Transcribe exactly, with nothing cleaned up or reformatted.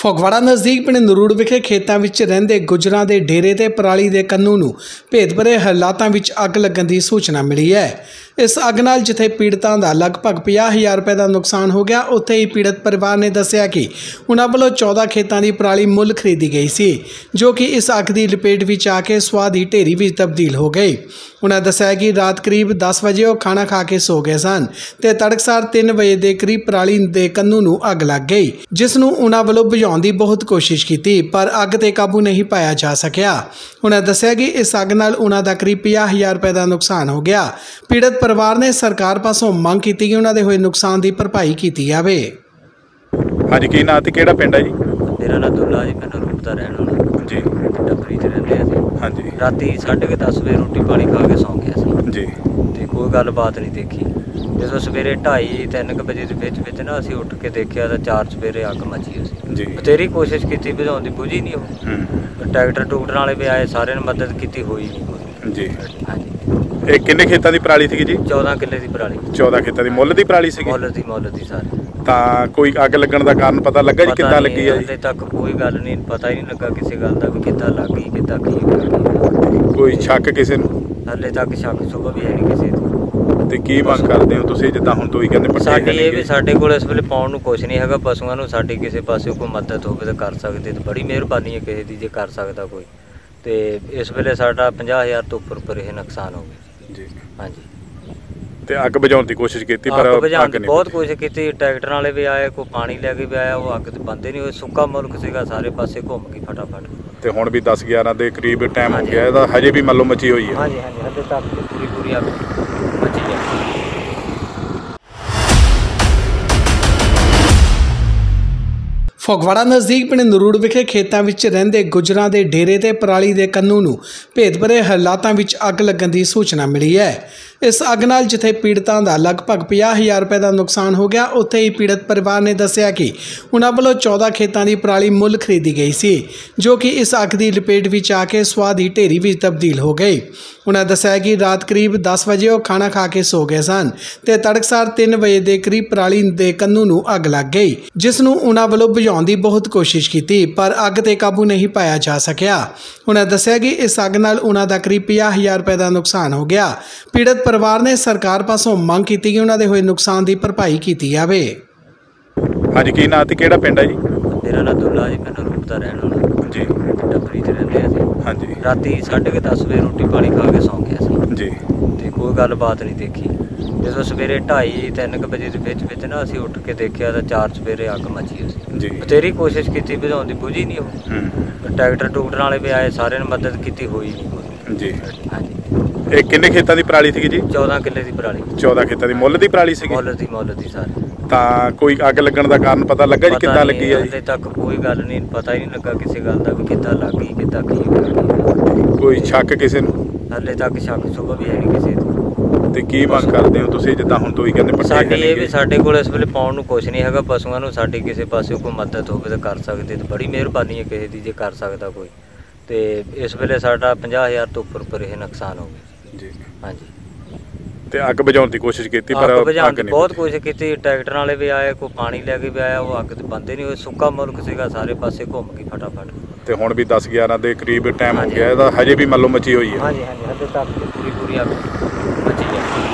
ਫਗਵਾੜਾ ਨਜ਼ਦੀਕ ਪਿੰਡ ਨਰੂੜ ਵਿਖੇ ਖੇਤਾਂ ਵਿੱਚ ਰਹਿੰਦੇ ਗੁੱਜਰਾਂ ਦੇ ਡੇਰੇ ਤੇ ਪਰਾਲੀ ਦੇ ਕੰਨੂ ਨੂੰ ਭੇਦਭਰੇ ਹਾਲਾਤਾਂ ਵਿੱਚ ਅੱਗ ਲੱਗਣ ਦੀ ਸੂਚਨਾ ਮਿਲੀ ਹੈ। ਇਸ ਅੱਗ ਨਾਲ ਜਿੱਥੇ ਪੀੜਤਾਂ ਦਾ ਲਗਭਗ ਪੰਜਾਹ ਹਜ਼ਾਰ ਰੁਪਏ ਦਾ ਨੁਕਸਾਨ ਹੋ ਗਿਆ, ਉੱਥੇ ਹੀ ਪੀੜਤ ਪਰਿਵਾਰ ਨੇ ਦੱਸਿਆ ਕਿ ਉਹਨਾਂ ਵੱਲੋਂ ਚੌਦਾਂ ਖੇਤਾਂ ਦੀ ਪਰਾਲੀ ਮੁੱਲ ਖਰੀਦੀ ਗਈ ਸੀ, ਜੋ ਕਿ ਇਸ ਅੱਗ ਦੀ ਲਪੇਟ ਵਿੱਚ ਆ ਕੇ ਸਵਾਹ ਦੀ ਢੇਰੀ ਵਿੱਚ ਤਬਦੀਲ ਹੋ ਗਈ। ਉਹਨਾਂ ਦੱਸਿਆ ਕਿ ਰਾਤ ਕਰੀਬ ਦਸ ਵਜੇ ਉਹ ਖਾਣਾ ਖਾ ਕੇ ਸੋ ਗਏ ਸਨ ਤੇ ਤੜਕਸਾਰ ਤਿੰਨ ਵਜੇ ਦੇ ਕਰੀਬ ਪਰਾਲੀ ਦੇ ਕੰਨੂ ਨੂੰ ਅੱਗ ਲੱਗ ਗਈ, ਜਿਸ ਨੂੰ ਉਹਨਾਂ ਵੱਲੋਂ ਬੁਝਾਉਣ ਦੀ ਬਹੁਤ ਕੋਸ਼ਿਸ਼ ਕੀਤੀ, ਪਰ ਅੱਗ ਤੇ ਕਾਬੂ ਨਹੀਂ ਪਾਇਆ ਜਾ ਸਕਿਆ। ਉਹਨਾਂ ਦੱਸਿਆ ਕਿ ਇਸ ਅੱਗ ਨਾਲ ਉਹਨਾਂ ਦਾ ਕਰੀਬ ਪੰਜਾਹ ਹਜ਼ਾਰ ਰੁਪਏ ਦਾ ਨੁਕਸਾਨ ਹੋ ਗਿਆ। ਪੀੜਤ ਪਰਿਵਾਰ ਨੇ ਸਰਕਾਰ ਪਾਸੋਂ ਮੰਗ ਕੀਤੀ ਕਿ ਉਹਨਾਂ ਦੇ ਹੋਏ ਨੁਕਸਾਨ ਦੀ ਭਰਪਾਈ ਕੀਤੀ ਜਾਵੇ। ਹਾਂਜੀ, ਕੀ ਨਾਂ ਤੇ ਕਿਹੜਾ ਪਿੰਡ ਹੈ ਜੀ? ਮੇਰਾ ਨਾਂ ਦੁੱਲਾ ਜੀ, ਮੈਂ ਨਰੂੜ ਦਾ ਰਹਿਣ ਵਾਲਾ ਜੀ। ਡੱਬਰੀ 'ਚ ਰਹਿੰਦੇ ਅਸੀਂ। ਹਾਂਜੀ। ਰਾਤੀ ਸਾਢੇ ਕੁ ਦਸ ਵਜੇ ਰੋਟੀ ਪਾਣੀ ਖਾ ਕੇ ਸੌਂ ਗਿਆ ਸੀ ਜੀ ਤੇ ਕੋਈ ਗੱਲਬਾਤ ਨਹੀਂ ਦੇਖੀ। ਜਦੋਂ ਸਵੇਰੇ ਢਾਈ ਤਿੰਨ ਕੁ ਵਜੇ ਦੇ ਵਿੱਚ ਵਿੱਚ ਨਾ ਅਸੀਂ ਉੱਠ ਕੇ ਦੇਖਿਆ ਤਾਂ ਚਾਰ ਸਵੇਰੇ ਅੱਗ ਮੱਚੀ ਹੋਈ ਸੀ। ਜੀ। ਬਥੇਰੀ ਕੋਸ਼ਿਸ਼ ਕੀਤੀ ਬੁਝਾਉਣ ਦੀ, ਬੁਝੀ ਨਹੀਂ ਉਹ। ਹੂੰ। ਟਰੈਕਟਰ ਟੂਕਟਰ ਵਾਲੇ ਵੀ ਆਏ, ਸਾਰਿਆਂ ਨੇ ਮਦਦ ਕੀਤੀ, ਹੋਈ ਨਹੀਂ ਕੋਈ। ਜੀ। ਹਾਂਜੀ। ਇਹ ਕਿੰਨੇ ਖੇਤਾਂ ਦੀ ਪਰਾਲੀ ਸੀਗੀ ਜੀ? ਚੌਦਾਂ ਕਿੱਲੇ ਦੀ ਪਰਾਲੀ। ਚੌਦਾਂ ਖੇਤਾਂ ਦੀ ਮੁੱਲ ਦੀ ਪਰਾਲੀ ਸੀਗੀ? ਮੁੱਲ ਦੀ ਮੁੱਲ ਦੀ ਸਾਰੀ। ਤਾਂ ਕੋਈ ਅੱਗ ਲੱਗਣ ਦਾ ਕਾਰਨ ਪਤਾ ਲੱਗਾ ਜੀ ਕਿੱਦਾਂ ਲੱਗੀ ਹੈ ਜੀ? ਹਲੇ ਤੱਕ ਕੋਈ ਗੱਲ ਨਹੀਂ, ਪਤਾ ਹੀ ਨਹੀਂ ਲੱਗਾ ਕਿਸੇ ਗੱਲ ਦਾ ਵੀ ਕਿੱਦਾਂ ਲੱਗ ਗਈ, ਕਿੱਦਾਂ ਕੀ ਹੋ ਗਿਆ। ਕੋਈ ਸ਼ੱਕ ਕਿਸੇ ਨੂੰ? ਹਲੇ ਤੱਕ ਸ਼ੱਕ ਸ਼ੁਬਾ ਵੀ ਹੈ ਨਹੀਂ ਕਿਸੇ ਨੂੰ। ਤੇ ਕੀ ਮੰਗ ਕਰਦੇ ਹੋ ਤੁਸੀਂ, ਜਿੱਦਾਂ ਹੁਣ ਤੁਸੀਂ ਕਹਿੰਦੇ ਪੱਠੇ ਸਾਡੀ ਇਹ ਵੀ ਸਾਡੇ ਕੋਲ ਇਸ ਵੇਲੇ ਪਾਉਣ ਨੂੰ ਕੁਛ ਨਹੀਂ ਹੈਗਾ ਪਸ਼ੂਆਂ ਨੂੰ, ਸਾਡੀ ਕਿਸੇ ਪਾਸੇ ਕੋਈ ਮਦਦ ਹੋਵੇ ਤਾਂ ਕਰ ਸਕਦੇ ਤੇ ਬੜੀ ਮਿਹਰਬਾਨੀ ਹੈ ਕਿਸੇ ਦੀ, ਜੇ ਕਰ ਸਕਦਾ ਕੋਈ। ਤੇ ਇਸ ਵੇਲੇ ਸਾਡਾ ਪੰਜਾਹ ਹਜ਼ਾਰ ਤੋਂ ਉੱਪਰ ਉੱਪਰ ਇਹ ਨੁਕਸਾਨ ਹੋ ਗਿਆ ਜੀ। ਹਾਂਜੀ। ਤੇ ਅੱਗ ਬੁਝਾਉਣ ਦੀ ਕੋਸ਼ਿਸ਼ ਕੀਤੀ ਪਰ ਅੱਗ ਬੁਝਾਉਣ ਦੀ ਨਹੀਂ ਬਹੁਤ ਕੋਸ਼ਿਸ਼ ਕੀਤੀ, ਟਰੈਕਟਰ ਵਾਲੇ ਵੀ ਆਏ, ਕੋਈ ਪਾਣੀ ਲੈ ਕੇ ਵੀ ਆਇਆ, ਉਹ ਅੱਗ ਤੇ ਬੰਦੇ ਨਹੀਂ ਹੋਏ। ਸੁੱਕਾ ਮੁਲਕ ਸੀਗਾ, ਸਾਰੇ ਪਾਸੇ ਘੁੰਮ ਗਈ ਫਟਾਫਟ। ਤੇ ਹੁਣ ਵੀ ਦਸ ਗਿਆਰਾਂ ਦੇ ਕਰੀਬ ਟਾਈਮ ਹੋ ਗਿਆ, ਇਹਦਾ ਹਜੇ ਵੀ ਮੱਲੋ ਮੱਚੀ ਹੋਈ ਹੈ? ਹਾਂਜੀ ਹਾਂਜੀ, ਹਜੇ ਤੱਕ ਪੂਰੀ ਪੂਰੀ ਅੱਗ ਮੱਚੀ ਹੈ। ਫਗਵਾੜਾ ਨਜ਼ਦੀਕ ਪਿੰਡ ਨਰੂੜ ਵਿਖੇ ਖੇਤਾਂ ਵਿੱਚ ਰਹਿੰਦੇ ਗੁੱਜਰਾਂ ਦੇ ਡੇਰੇ ਤੇ ਪਰਾਲੀ ਦੇ ਕੰਨੂ ਨੂੰ ਭੇਦਭਰੇ ਹਾਲਾਤਾਂ ਵਿੱਚ ਅੱਗ ਲੱਗਣ ਦੀ ਸੂਚਨਾ ਮਿਲੀ ਹੈ। ਇਸ ਅੱਗ ਨਾਲ ਜਿੱਥੇ ਪੀੜਤਾਂ ਦਾ ਲਗਭਗ ਪੰਜਾਹ ਹਜ਼ਾਰ ਰੁਪਏ ਦਾ ਨੁਕਸਾਨ ਹੋ ਗਿਆ, ਉੱਥੇ ਹੀ ਪੀੜਤ ਪਰਿਵਾਰ ਨੇ ਦੱਸਿਆ ਕਿ ਉਹਨਾਂ ਵੱਲੋਂ ਚੌਦਾਂ ਖੇਤਾਂ ਦੀ ਪਰਾਲੀ ਮੁੱਲ ਖਰੀਦੀ ਗਈ ਸੀ, ਜੋ ਕਿ ਇਸ ਅੱਗ ਦੀ ਲਪੇਟ ਵਿੱਚ ਆ ਕੇ ਸਵਾਹ ਦੀ ਢੇਰੀ ਵਿੱਚ ਤਬਦੀਲ ਹੋ ਗਈ। ਉਹਨਾਂ ਦੱਸਿਆ ਕਿ ਰਾਤ ਕਰੀਬ ਦਸ ਵਜੇ ਉਹ ਖਾਣਾ ਖਾ ਕੇ ਸੋ ਗਏ ਸਨ ਤੇ ਤੜਕਸਾਰ ਤਿੰਨ ਵਜੇ ਦੇ ਕਰੀਬ ਪਰਾਲੀ ਦੇ ਕੰਨੂ ਨੂੰ ਅੱਗ ਲੱਗ ਗਈ, ਜਿਸ ਨੂੰ ਉਹਨਾਂ ਵੱਲੋਂ ਬੁਝਾਉਣ ਦੀ ਬਹੁਤ ਕੋਸ਼ਿਸ਼ ਕੀਤੀ, ਪਰ ਅੱਗ ਤੇ ਕਾਬੂ ਨਹੀਂ ਪਾਇਆ ਜਾ ਸਕਿਆ। ਉਹਨਾਂ ਦੱਸਿਆ ਕਿ ਇਸ ਅੱਗ ਨਾਲ ਉਹਨਾਂ ਦਾ ਕਰੀਬ ਪੰਜਾਹ ਹਜ਼ਾਰ ਰੁਪਏ ਦਾ ਨੁਕਸਾਨ ਹੋ ਗਿਆ। ਪੀੜਤ ਪਰਿਵਾਰ ਨੇ ਸਰਕਾਰ ਪਾਸੋਂ ਮੰਗ ਕੀਤੀ ਕਿ ਉਹਨਾਂ ਦੇ ਹੋਏ ਨੁਕਸਾਨ ਦੀ ਭਰਪਾਈ ਕੀਤੀ ਜਾਵੇ। ਹਾਂਜੀ, ਕੀ ਨਾਂ ਤੇ ਕਿਹੜਾ ਪਿੰਡ ਹੈ ਜੀ? ਮੇਰਾ ਨਾਂ ਦੁੱਲਾ ਜੀ, ਮੈਂ ਨਰੂੜ ਦਾ ਰਹਿਣ ਵਾਲਾ। ਜੀ। ਡੱਬਰੀ 'ਚ ਰਹਿੰਦੇ ਅਸੀਂ। ਹਾਂਜੀ। ਰਾਤੀ ਸਾਢੇ ਕੁ ਦਸ ਵਜੇ ਰੋਟੀ ਪਾਣੀ ਖਾ ਕੇ ਸੌਂ ਗਿਆ ਸੀ। ਜੀ। ਤੇ ਕੋਈ ਗੱਲਬਾਤ ਨਹੀਂ ਦੇਖੀ। ਜਦੋਂ ਸਵੇਰੇ ਢਾਈ ਤਿੰਨ ਕੁ ਵਜੇ ਦੇ ਵਿੱਚ ਵਿੱਚ ਨਾ ਅਸੀਂ ਉੱਠ ਕੇ ਦੇਖਿਆ ਤਾਂ ਚਾਰ ਸਵੇਰੇ ਅੱਗ ਮੱਚੀ ਹੋਈ ਸੀ। ਜੀ। ਬਥੇਰੀ ਕੋਸ਼ਿਸ਼ ਕੀਤੀ ਬੁਝਾਉਣ ਦੀ, ਬੁਝੀ ਨਹੀਂ ਉਹ। ਹੂੰ। ਟਰੈਕਟਰ ਟੂਕਟਰ ਵਾਲੇ ਵੀ ਆਏ, ਸਾਰਿਆਂ ਨੇ ਮਦਦ ਕੀਤੀ, ਹੋਈ ਨਹੀਂ ਕੋਈ। ਜੀ। ਹਾਂਜੀ। ਇਹ ਕਿੰਨੇ ਖੇਤਾਂ ਦੀ ਪਰਾਲੀ ਸੀਗੀ ਜੀ? ਚੌਦਾਂ ਕਿੱਲੇ ਦੀ ਪਰਾਲੀ। ਚੌਦਾਂ ਖੇਤਾਂ ਦੀ ਮੁੱਲ ਦੀ ਪਰਾਲੀ ਸੀਗੀ? ਮੁੱਲ ਦੀ ਮੁੱਲ ਦੀ ਸਾਰੀ। ਤਾਂ ਕੋਈ ਅੱਗ ਲੱਗਣ ਦਾ ਕਾਰਨ ਪਤਾ ਲੱਗਾ ਜੀ ਕਿੱਦਾਂ ਲੱਗੀ ਹੈ ਜੀ? ਹਲੇ ਤੱਕ ਕੋਈ ਗੱਲ ਨਹੀਂ, ਪਤਾ ਹੀ ਨਹੀਂ ਲੱਗਾ ਕਿਸੇ ਗੱਲ ਦਾ ਵੀ ਕਿੱਦਾਂ ਲੱਗ ਗਈ, ਕਿੱਦਾਂ ਕੀ ਹੋ ਗਿਆ। ਕੋਈ ਸ਼ੱਕ ਕਿਸੇ ਨੂੰ? ਹਲੇ ਤੱਕ ਸ਼ੱਕ ਸ਼ੁਬਾ ਵੀ ਹੈ ਨਹੀਂ ਕਿਸੇ ਨੂੰ। ਤੇ ਕੀ ਮੰਗ ਕਰਦੇ ਹੋ ਤੁਸੀਂ, ਜਿੱਦਾਂ ਹੁਣ ਤੁਸੀਂ ਕਹਿੰਦੇ ਪੱਠੇ ਸਾਡੀ ਇਹ ਵੀ ਸਾਡੇ ਕੋਲ ਇਸ ਵੇਲੇ ਪਾਉਣ ਨੂੰ ਕੁਛ ਨਹੀਂ ਹੈਗਾ ਪਸ਼ੂਆਂ ਨੂੰ, ਸਾਡੀ ਕਿਸੇ ਪਾਸੇ ਕੋਈ ਮਦਦ ਹੋਵੇ ਤਾਂ ਕਰ ਸਕਦੇ ਤੇ ਬੜੀ ਮਿਹਰਬਾਨੀ ਹੈ ਕਿਸੇ ਦੀ, ਜੇ ਕਰ ਸਕਦਾ ਕੋਈ। ਤੇ ਇਸ ਵੇਲੇ ਸਾਡਾ ਪੰਜਾਹ ਹਜ਼ਾਰ ਤੋਂ ਉੱਪਰ ਉੱਪਰ ਇਹ ਨੁਕਸਾਨ ਹੋ ਗਿਆ ਜੀ। ਹਾਂਜੀ। ਤੇ ਅੱਗ ਬੁਝਾਉਣ ਦੀ ਕੋਸ਼ਿਸ਼ ਕੀਤੀ ਪਰ ਅੱਗ ਬੁਝਾਉਣ ਦੀ ਨਹੀਂ ਬਹੁਤ ਕੋਸ਼ਿਸ਼ ਕੀਤੀ, ਟਰੈਕਟਰ ਵਾਲੇ ਵੀ ਆਏ, ਕੋਈ ਪਾਣੀ ਲੈ ਕੇ ਵੀ ਆਇਆ, ਉਹ ਅੱਗ ਤੇ ਬੰਦੇ ਨਹੀਂ ਹੋਏ। ਸੁੱਕਾ ਮੁਲਕ ਸੀਗਾ, ਸਾਰੇ ਪਾਸੇ ਘੁੰਮ ਗਈ ਫਟਾਫਟ। ਤੇ ਹੁਣ ਵੀ ਦਸ ਗਿਆਰਾਂ ਦੇ ਕਰੀਬ ਟਾਈਮ ਹੋ ਗਿਆ, ਇਹਦਾ ਹਜੇ ਵੀ ਮੱਲੋ ਮੱਚੀ ਹੋਈ ਹੈ? ਹਾਂਜੀ ਹਾਂਜੀ, ਹਜੇ ਤੱਕ ਪੂਰੀ ਪੂਰੀ ਅੱਗ ਮੱਚੀ ਹੈ।